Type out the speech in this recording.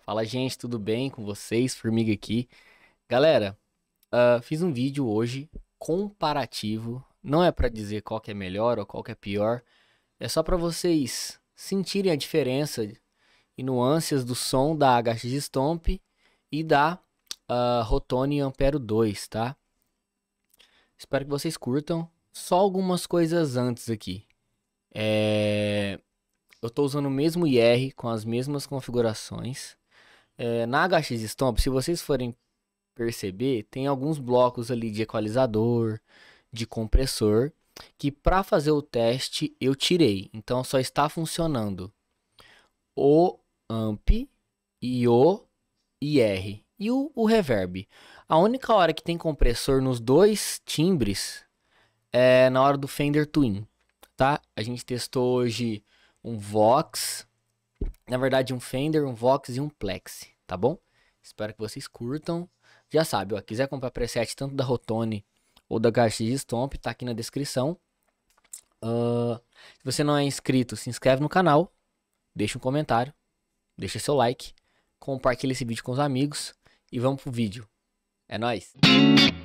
Fala, gente, tudo bem com vocês? Formiga aqui. Galera, fiz um vídeo hoje comparativo. Não é pra dizer qual que é melhor ou qual que é pior. É só pra vocês sentirem a diferença e nuances do som da HX Stomp e da Rotone Ampero 2, tá? Espero que vocês curtam. Só algumas coisas antes aqui. Eu tô usando o mesmo IR com as mesmas configurações. Na HX Stomp, se vocês forem perceber, tem alguns blocos ali de equalizador, de compressor, que para fazer o teste eu tirei. Então só está funcionando o amp e o IR e o reverb. A única hora que tem compressor nos dois timbres é na hora do Fender Twin, tá? A gente testou hoje um Vox, na verdade um Fender, um Vox e um Plexi, tá bom? Espero que vocês curtam. Já sabe, ó, quiser comprar preset tanto da Rotone ou da HX Stomp, tá aqui na descrição. Se você não é inscrito, se inscreve no canal, deixa um comentário, deixa seu like, compartilha esse vídeo com os amigos e vamos pro vídeo. É nóis!